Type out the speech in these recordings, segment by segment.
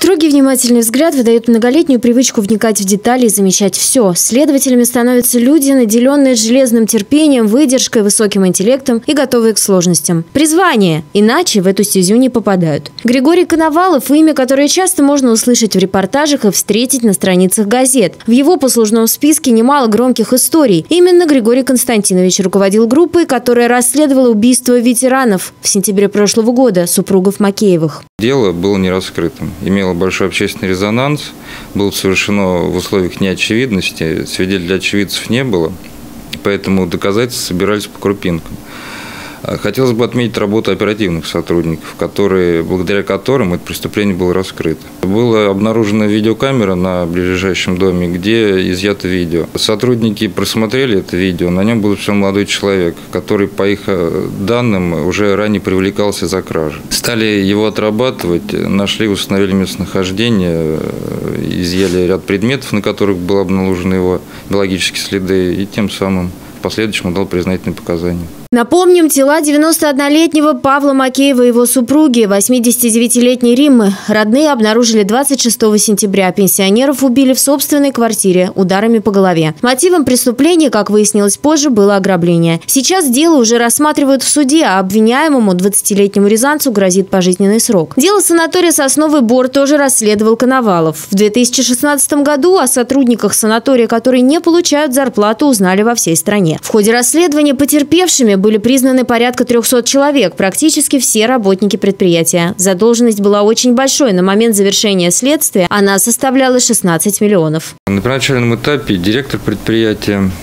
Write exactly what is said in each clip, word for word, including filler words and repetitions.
Строгий внимательный взгляд выдает многолетнюю привычку вникать в детали и замечать все. Следователями становятся люди, наделенные железным терпением, выдержкой, высоким интеллектом и готовые к сложностям. Призвание. Иначе в эту стезю не попадают. Григорий Коновалов – имя, которое часто можно услышать в репортажах и встретить на страницах газет. В его послужном списке немало громких историй. Именно Григорий Константинович руководил группой, которая расследовала убийство ветеранов в сентябре прошлого года, супругов Макеевых. Дело было не раскрытым, имело большой общественный резонанс, было совершено в условиях неочевидности, свидетелей очевидцев не было, поэтому доказательства собирались по крупинкам. Хотелось бы отметить работу оперативных сотрудников, которые, благодаря которым это преступление было раскрыто. Была обнаружена видеокамера на ближайшем доме, где изъято видео. Сотрудники просмотрели это видео, на нем был всего молодой человек, который, по их данным, уже ранее привлекался за кражу. Стали его отрабатывать, нашли, установили местонахождение, изъяли ряд предметов, на которых были обнаружены его биологические следы, и тем самым в последующем он дал признательные показания. Напомним, тела девяностооднолетнего Павла Макеева и его супруги, восьмидесятидевятилетней Риммы, родные обнаружили двадцать шестого сентября. Пенсионеров убили в собственной квартире ударами по голове. Мотивом преступления, как выяснилось позже, было ограбление. Сейчас дело уже рассматривают в суде, а обвиняемому, двадцатилетнему рязанцу, грозит пожизненный срок. Дело санатория «Сосновый Бор» тоже расследовал Коновалов. В две тысячи шестнадцатом году о сотрудниках санатория, которые не получают зарплату, узнали во всей стране. В ходе расследования потерпевшими были признаны порядка трехсот человек, практически все работники предприятия. Задолженность была очень большой. На момент завершения следствия она составляла шестнадцать миллионов. На первоначальном этапе директор предприятия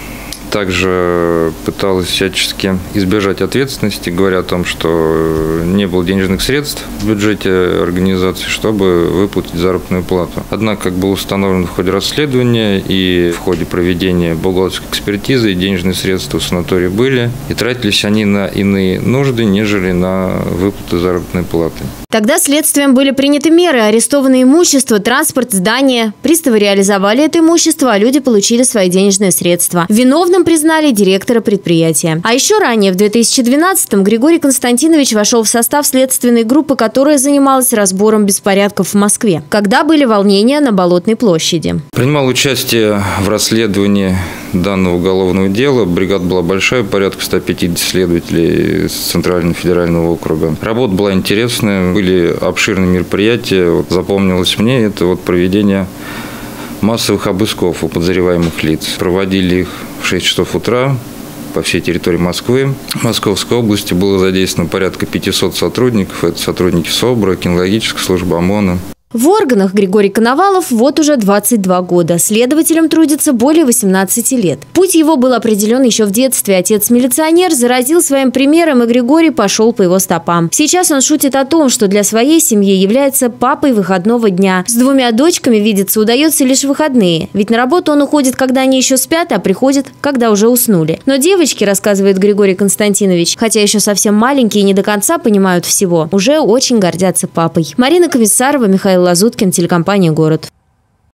также пыталась всячески избежать ответственности, говоря о том, что не было денежных средств в бюджете организации, чтобы выплатить заработную плату. Однако, как было установлено в ходе расследования и в ходе проведения бухгалтерской экспертизы, денежные средства в санатории были, и тратились они на иные нужды, нежели на выплату заработной платы. Тогда следствием были приняты меры, арестовано имущество, транспорт, здания. Приставы реализовали это имущество, а люди получили свои денежные средства. Виновным признали директора предприятия. А еще ранее, в две тысячи двенадцатом, Григорий Константинович вошел в состав следственной группы, которая занималась разбором беспорядков в Москве, когда были волнения на Болотной площади. Принимал участие в расследовании данного уголовного дела. Бригада была большая, порядка ста пятидесяти следователей с Центрального федерального округа. Работа была интересная, были обширные мероприятия. Вот запомнилось мне это вот проведение массовых обысков у подозреваемых лиц. Проводили их в шесть часов утра по всей территории Москвы. В Московской области было задействовано порядка пятисот сотрудников. Это сотрудники СОБРа, кинологической службы, ОМОНа. В органах Григорий Коновалов вот уже двадцать два года. Следователем трудится более восемнадцати лет. Путь его был определен еще в детстве. Отец-милиционер заразил своим примером, и Григорий пошел по его стопам. Сейчас он шутит о том, что для своей семьи является папой выходного дня. С двумя дочками видеться удается лишь в выходные. Ведь на работу он уходит, когда они еще спят, а приходит, когда уже уснули. Но девочки, рассказывает Григорий Константинович, хотя еще совсем маленькие и не до конца понимают всего, уже очень гордятся папой. Марина Комиссарова, Михаил Лазуткин, телекомпания «Город».